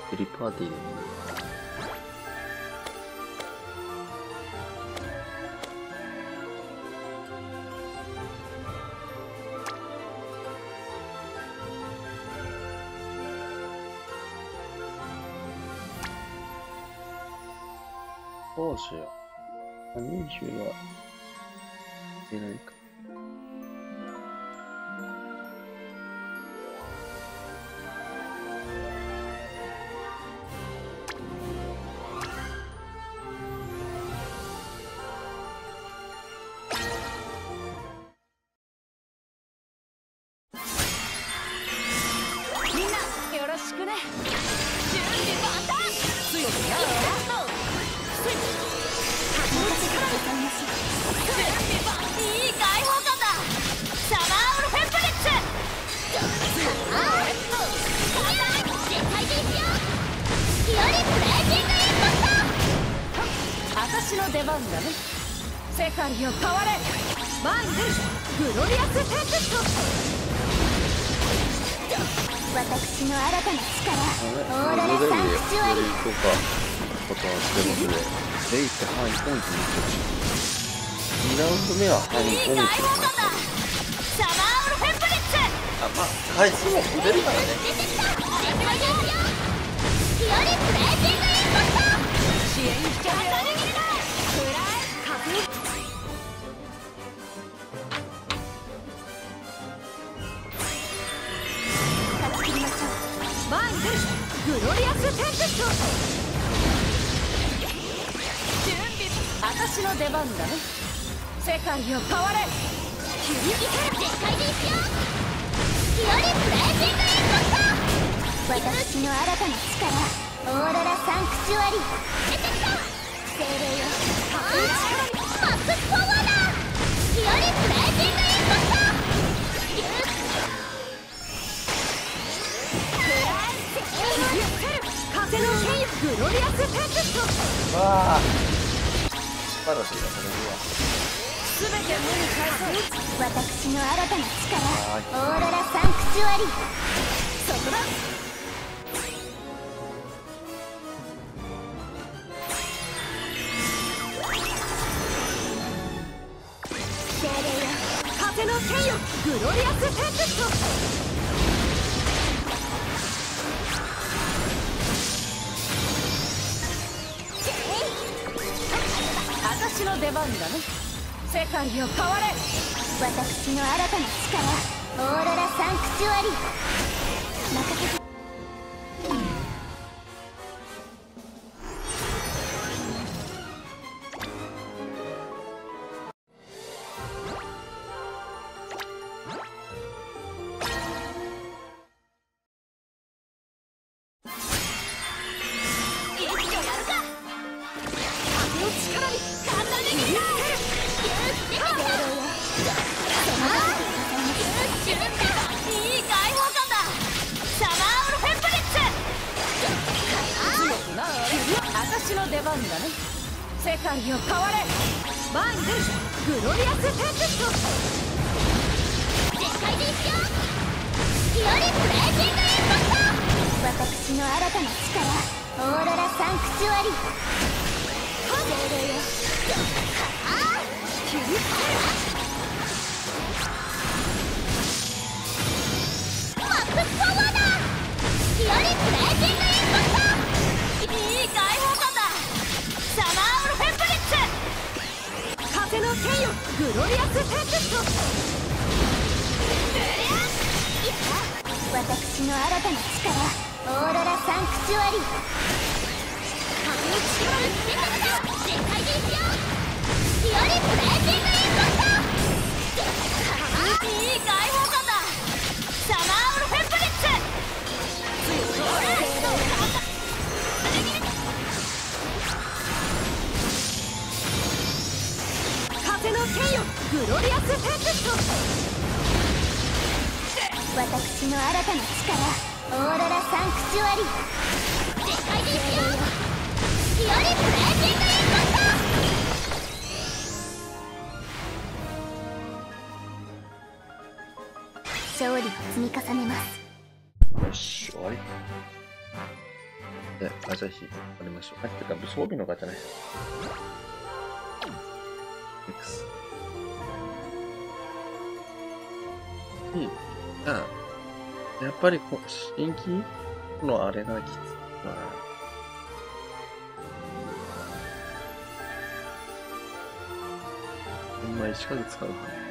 プリパーティーでもいい。どうしよう。20はいけないか。 みんなよろしくね。準備万端。強くなる。風の力でさみましょう。準備万端。いい解放感だ。サマーウルフェンプリッツ。絶対でいくよ。日和ブレーキングインパクト。私の出番だね。世界を変われ。バングルグロリアステンペスト。私の新たな力、オーロラサンクチュアリとかことはしてますね。レイって範囲ポイントにしてるし。2ラウンド目は範囲ポイントになった。 サマーウルフェンプリッツ。 あ、まあ、回数も出るからね。 出てきた。絶対ですよ。日和ブレーキングインパクト。支援しちゃうよ。フライ風。バングルグロリアステンペスト。準備。私の出番だね。世界を変われ。キュリギカル絶対でいくよ。日和ブレーキングインパクト。私の新たな力、オーロラサンクチュアリ出てきた。精霊よ。マックスパワーだ。日和ブレーキングインパクト。風の剣よ。グロリアステンペスト。 わあ、パラティがそれではすべて無に返そう。私の新たな力、オーロラサンクチュアリそこだ。精霊よ。風の剣よ。グロリアステンペスト。私の出番だね。世界を変われ。私の新たな力、オーロラサンクチュアリ任せて。私の出番だね。世界を変われ。バングルグロリアステンペスト。絶対でいくよ。日和ブレーキングインパクト。私の新たな力、オーロラサンクチュアリ精霊よ。キュリマックスパワーだ。日和ブレーキングインパクト。いい解放感だ。サマーウルフェンプリッツ。風の剣よ。グロリアステンペスト。私の新たな力、オーロラサンクチュアリ風の力で出てきた。絶対でいくよ。日和ブレーキングインパクト。いい解放感だ。サマーウルフェンプリッツ。風の剣よ。グロリアステンペスト。私の新たな力、オーロラサンクチュアリ絶対でいくよ。日和ブレーキングインパクト。勝利を積み重ねます。 よし、終わり。 で、ガチャ引いてありましょう。てか、装備のガチャね。X。やっぱり新規のあれがきついな。ほんま1ヶ月使うかな。